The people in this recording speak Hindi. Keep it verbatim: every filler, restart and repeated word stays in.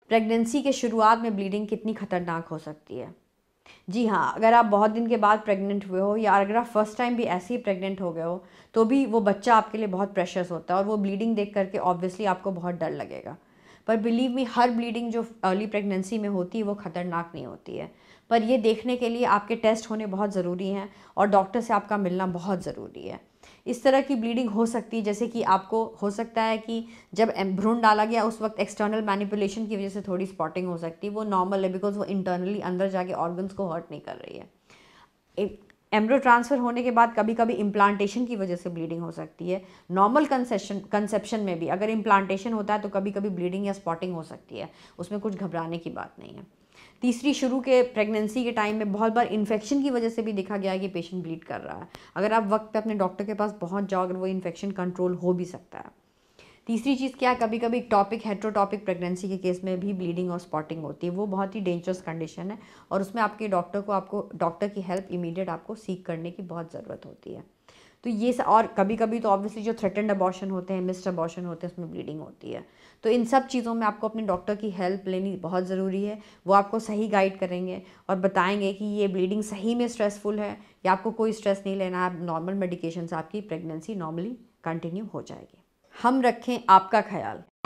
प्रेगनेंसी के शुरुआत में ब्लीडिंग कितनी ख़तरनाक हो सकती है। जी हाँ, अगर आप बहुत दिन के बाद प्रेग्नेंट हुए हो या अगर आप फर्स्ट टाइम भी ऐसे ही प्रेग्नेंट हो गए हो तो भी वो बच्चा आपके लिए बहुत प्रेशस होता है और वो ब्लीडिंग देख करके ऑब्वियसली आपको बहुत डर लगेगा। पर बिलीव मी, हर ब्लीडिंग जो अर्ली प्रेगनेंसी में होती है वो ख़तरनाक नहीं होती है। पर ये देखने के लिए आपके टेस्ट होने बहुत ज़रूरी हैं और डॉक्टर से आपका मिलना बहुत ज़रूरी है। इस तरह की ब्लीडिंग हो सकती है जैसे कि आपको हो सकता है कि जब एम- भ्रूण डाला गया उस वक्त एक्सटर्नल मैनिपुलेशन की वजह से थोड़ी स्पॉटिंग हो सकती है, वो नॉर्मल है बिकॉज वो इंटरनली अंदर जाके ऑर्गन्स को हर्ट नहीं कर रही है। एम्ब्रियो ट्रांसफ़र होने के बाद कभी कभी इम्प्लांटेशन की वजह से ब्लीडिंग हो सकती है। नॉर्मल कंसेशन कंसेप्शन में भी अगर इम्प्लांटेशन होता है तो कभी कभी ब्लीडिंग या स्पॉटिंग हो सकती है, उसमें कुछ घबराने की बात नहीं है। तीसरी, शुरू के प्रेगनेंसी के टाइम में बहुत बार इन्फेक्शन की वजह से भी देखा गया है कि पेशेंट ब्लीड कर रहा है। अगर आप वक्त पे अपने डॉक्टर के पास पहुंच जाओ, अगर वो इन्फेक्शन कंट्रोल हो भी सकता है। तीसरी चीज़ क्या है, कभी कभी टॉपिक हेट्रोटॉपिक प्रेगनेंसी के केस में भी ब्लीडिंग और स्पॉटिंग होती है। वो बहुत ही डेंजरस कंडीशन है और उसमें आपके डॉक्टर को आपको डॉक्टर की हेल्प इमीडिएट आपको सीक करने की बहुत ज़रूरत होती है। तो ये स, और कभी कभी तो ऑब्वियसली जो थ्रेटेंड अबॉर्शन होते हैं, मिस्ड अबॉर्शन होते हैं, उसमें ब्लीडिंग होती है। तो इन सब चीज़ों में आपको अपने डॉक्टर की हेल्प लेनी बहुत ज़रूरी है। वो आपको सही गाइड करेंगे और बताएंगे कि ये ब्लीडिंग सही में स्ट्रेसफुल है या आपको कोई स्ट्रेस नहीं लेना है, नॉर्मल मेडिकेशन से आपकी प्रेगनेंसी नॉर्मली कंटिन्यू हो जाएगी। हम रखें आपका ख्याल।